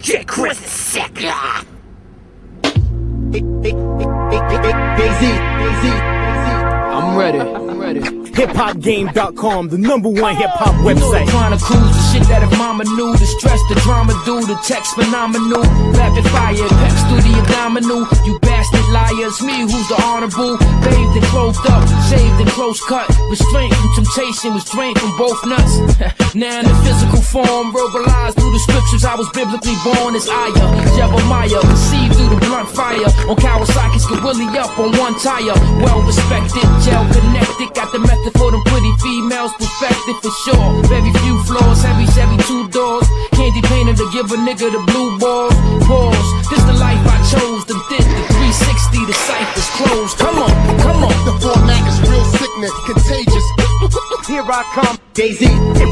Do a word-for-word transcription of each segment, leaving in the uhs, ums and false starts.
J. Chris is sick. Yeah. I'm ready. I'm ready. hip hop game dot com, the number one hip hop You know website. the chronicles, the shit that if mama knew, the stress, the drama do, the text phenomenal, rapid fire, peps through the abdominal. You bastard liars, me who's the honorable, bathed and clothed up, shaved and close cut, restraint from temptation, was drained from both nuts. Now in the physical form, verbalized through the scriptures, I was biblically born as Aya, Jeremiah, conceived through the blunt fire. On Kawasaki's get Willie up on one tire, well respected, gel connected, got the method for them pretty females, perfected for sure. Very few flaws, heavy Chevy two doors, candy painted to give a nigga the blue balls. Pause, this the life I chose, the did the three sixty, the cipher's closed. Come on, come on. The format is real sickness, contagious. Here I come, Daisy.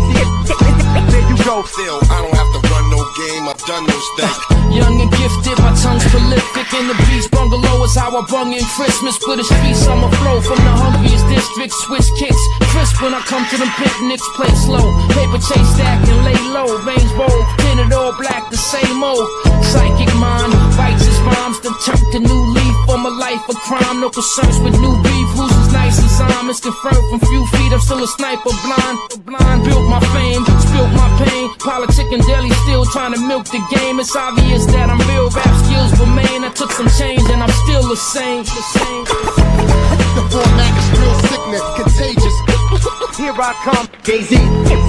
There you go. Still, I don't have to run no game, I've done no steak. Young and gifted, my tongue's prolific. In the beach bungalow is how I brung in Christmas. Put a street summer flow from the hungriest district. Switch kicks, crisp when I come to them picnics. Play slow, paper chase stack and lay low. Veins bold, tinted all black, the same old. Psychic mind, bites his rhymes. Then turn to new leaf for my life of crime. No concerns with new beef, who's as nice as I'm. It's confirmed from few feet, I'm still a sniper blind. Blind, built my fame, spilt my pain. Politic and deli still trying to milk the game. It's obvious that I'm real, rap skills remain. I took some change and I'm still the same. The same. The format is real sickness, contagious. Here I come, Daisy.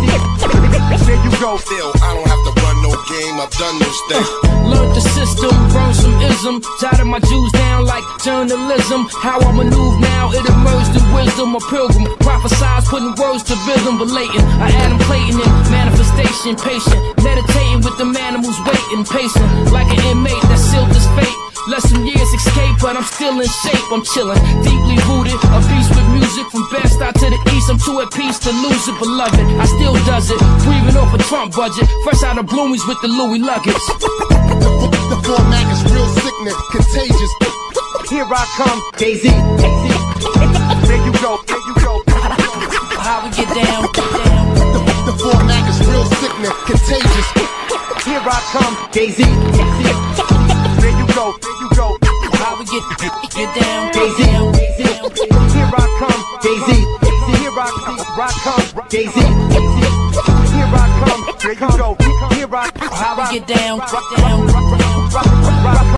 There you go. Still, I don't have to run no game, I've done no steak. Learned the system, burned some ism, jotted my Jews down like journalism. How I maneuver now, it emerged through wisdom. A pilgrim, prophesize, putting words to rhythm, relating. I Adam Clayton in manifestation, patient, meditating with the man who's waiting, pacing like an inmate that sealed his fate. Let some years escape, but I'm still in shape. I'm chilling, deeply rooted, a beast with music from best out to the east. I'm too at peace to lose it, beloved. I still does it, breathing off a Trump budget, fresh out of Bloomies with the Louis luggage. The, the format is real sickness, contagious. Here I come, Daisy. There you go. There you go. How we get down, get down. The, the format is real sickness, contagious. Here I come, Daisy. There you go. There you go. How we get, get down, Daisy. down, Daisy. down. Here I come, Daisy. Here I come, I come, Daisy. Here I come, there you go. Here I come. How we get down, down, down.